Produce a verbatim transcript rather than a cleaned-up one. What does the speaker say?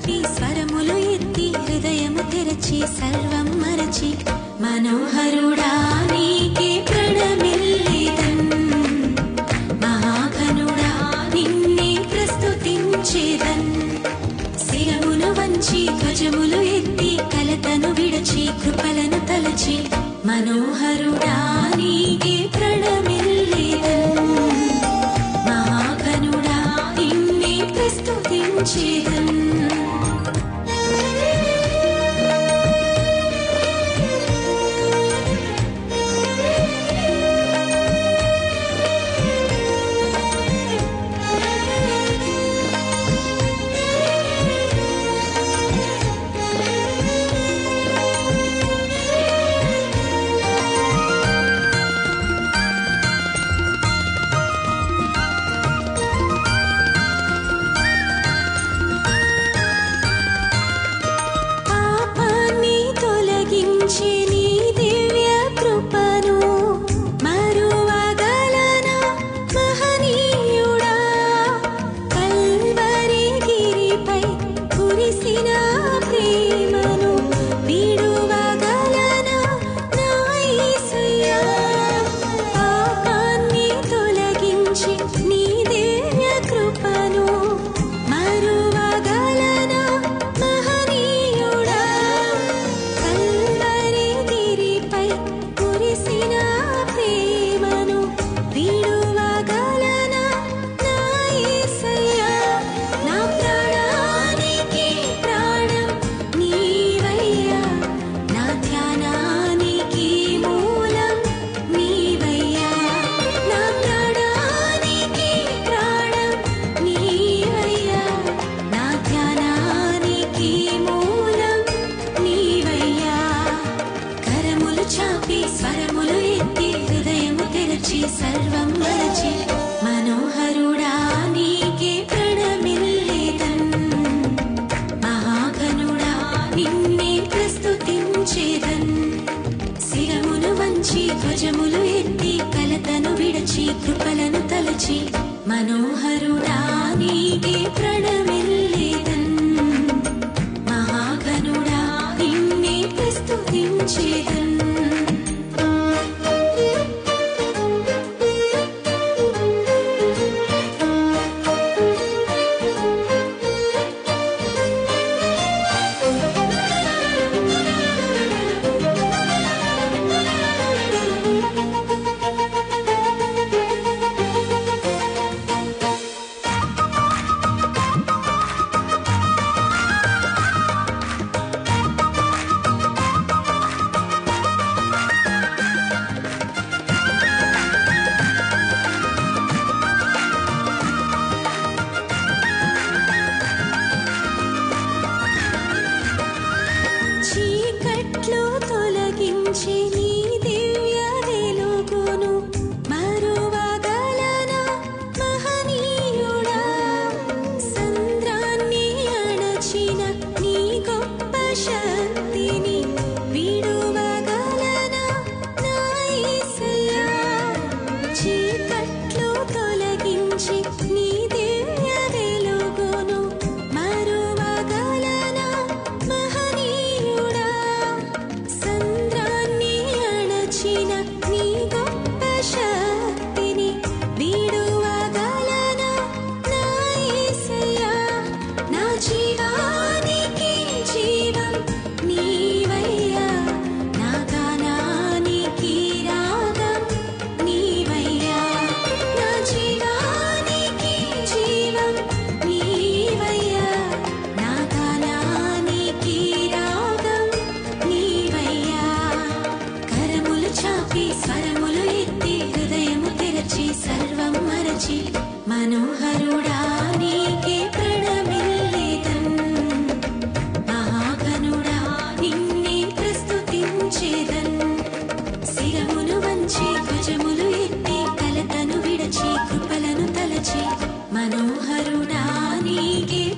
చాపి స్వరములు ఎత్తి హృదయము తెరచి సర్వం మరచి మనోహరుడా నీకే ప్రణమిల్లేదన్ మహాఘనుడా నిన్నే ప్రస్తుతించేదన్ శిరమును వంచి ధ్వజములు ఎత్తి కలతను విడచి కృపలను తలచి మనోహరుడా నీకే ప్రణమిల్లేదన్ మహాఘనుడా నిన్నే ప్రస్తుతించేదన్ సర్వం మరచి మనోహరుడా నీకే ప్రణమిల్లేదన్ మహాఘనుడా నిన్నే ప్రస్తుతించేదన్ శిరమును వంచి ధ్వజములు ఎత్తి కలతను విడచి కృపలను తలచి మనోహరుడా నీకే ప్రణమిల్లేదన్ మహాఘనుడా నిన్నే ప్రస్తుతించేదన్ మనోహరుడా నీకే ప్రణమిల్లేదన్ మహాఘనుడా నిన్నే ప్రస్తుతించేదన్ శిరమును వంచి ధ్వజములు ఎత్తి కలతను విడచి కృపలను తలచి మనోహరుడా నీకే